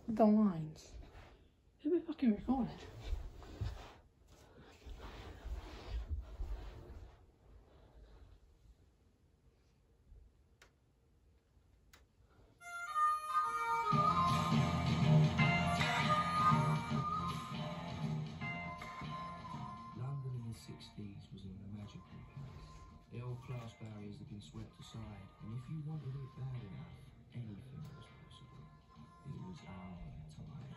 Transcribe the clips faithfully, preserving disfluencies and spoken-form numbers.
with the lines. It'll be fucking recorded. London in the sixties was a magical place. The old class barriers had been swept aside, and if you wanted it bad enough, anything was possible. It was our time.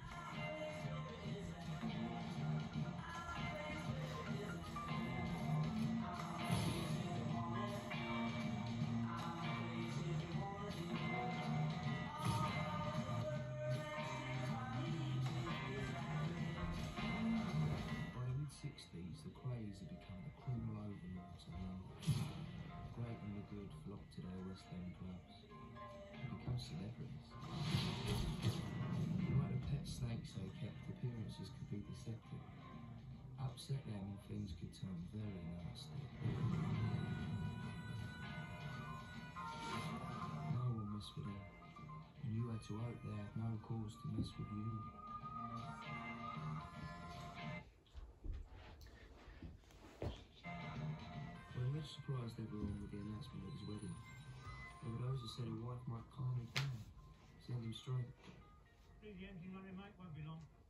By the mid sixties, the craze had become the criminal overlords of London. The great and the good flocked to their West End clubs and become celebrities. Like the pet snakes they kept, appearances could be deceptive. Upset them and things could turn very nasty. No one messed with them, and you had to hope they had no cause to mess with you. Well, he was surprised everyone with the announcement at his wedding. There were those who said a wife might calm him down, send him straight. The engine running, mate, won't be long.